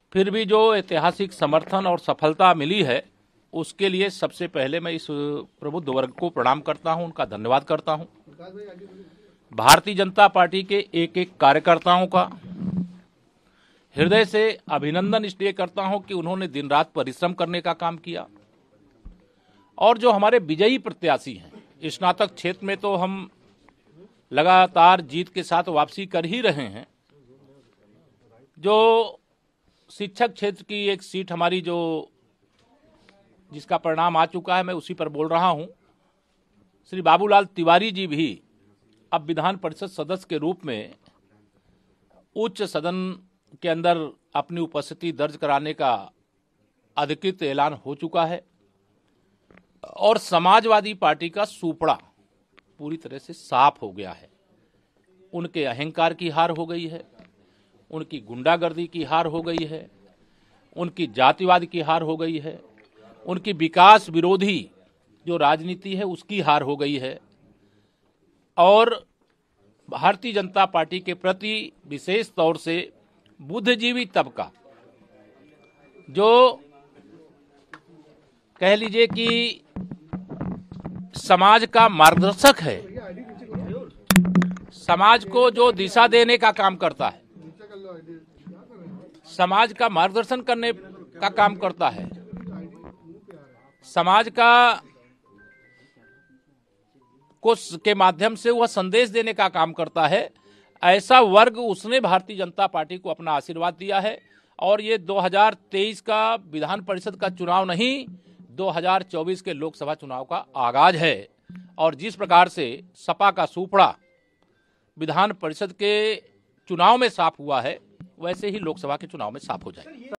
फिर भी जो ऐतिहासिक समर्थन और सफलता मिली है उसके लिए सबसे पहले मैं इस प्रबुद्ध वर्ग को प्रणाम करता हूं, उनका धन्यवाद करता हूं। भारतीय जनता पार्टी के एक एक कार्यकर्ताओं का हृदय से अभिनंदन इसलिए करता हूं कि उन्होंने दिन रात परिश्रम करने का काम किया। और जो हमारे विजयी प्रत्याशी हैं, स्नातक क्षेत्र में तो हम लगातार जीत के साथ वापसी कर ही रहे हैं। जो शिक्षक क्षेत्र की एक सीट हमारी जो जिसका परिणाम आ चुका है, मैं उसी पर बोल रहा हूं। श्री बाबूलाल तिवारी जी भी अब विधान परिषद सदस्य के रूप में उच्च सदन के अंदर अपनी उपस्थिति दर्ज कराने का अधिकृत ऐलान हो चुका है। और समाजवादी पार्टी का सुपड़ा पूरी तरह से साफ हो गया है। उनके अहंकार की हार हो गई है, उनकी गुंडागर्दी की हार हो गई है, उनकी जातिवाद की हार हो गई है, उनकी विकास विरोधी जो राजनीति है उसकी हार हो गई है। और भारतीय जनता पार्टी के प्रति विशेष तौर से बुद्धिजीवी तबका, जो कह लीजिए कि समाज का मार्गदर्शक है, समाज को जो दिशा देने का काम करता है, समाज का मार्गदर्शन करने का काम करता है, समाज का के माध्यम से वह संदेश देने का काम करता है, ऐसा वर्ग उसने भारतीय जनता पार्टी को अपना आशीर्वाद दिया है। और ये 2023 का विधान परिषद का चुनाव नहीं, 2024 के लोकसभा चुनाव का आगाज है। और जिस प्रकार से सपा का सुपड़ा विधान परिषद के चुनाव में साफ हुआ है, वैसे ही लोकसभा के चुनाव में साफ हो जाएगा।